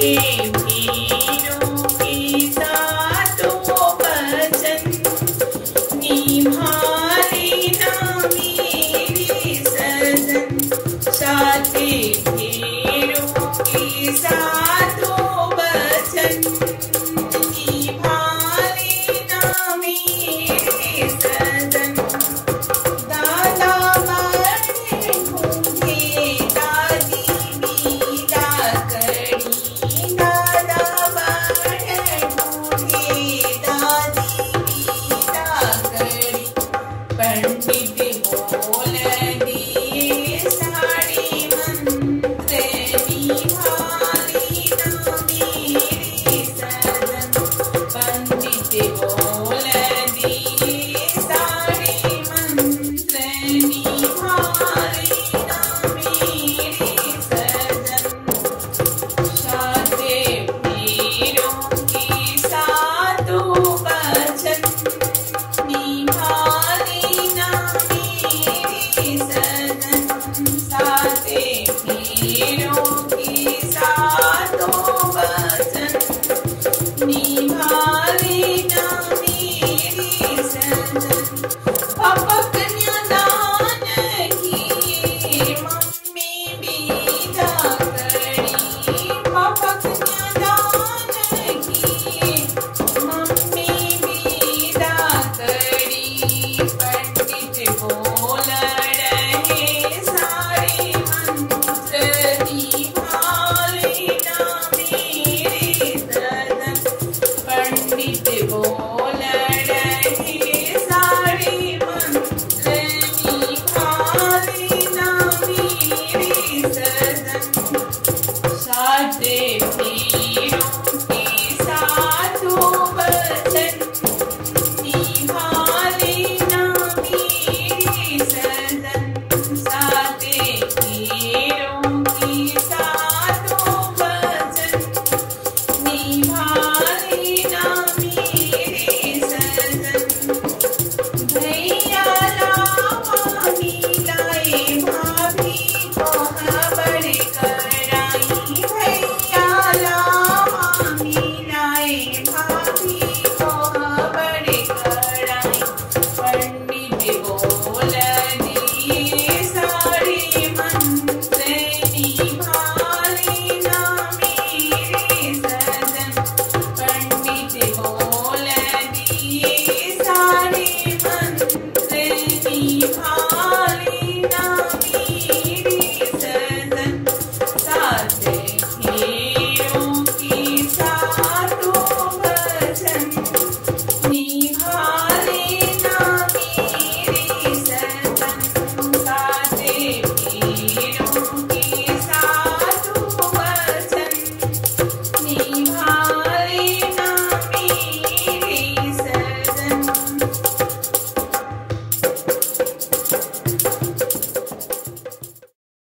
वीरों के सातों वचन निभाए ना मेरे सजन। साते वीरों के सातों वचन निभाए ना मेरे सजन। दादा बड़े भूखे दादी बीदा करी। दादा बड़े भूखे दादी बीदा करी। पंडित बोल दिए सारे मंत्र निभाए ना मेरे सजन। पंडित बोल दिए सारे मंत्र निभाए ना मेरे सजन। साते वीरों के सातों वचन निभाए ना मेरे सजन। साते वीरों के सातों वचन निभाए ना मेरे सजन। पापा कन्यादान किए मम्मी बीदा करी। पापा कन्यादान किए मम्मी बीदा करी। पंडित बोल रहे सारे मंत्र निभाए ना मेरे सजन। पंडित बोल रहे सारे मंत्र निभाए ना मेरे सजन। साते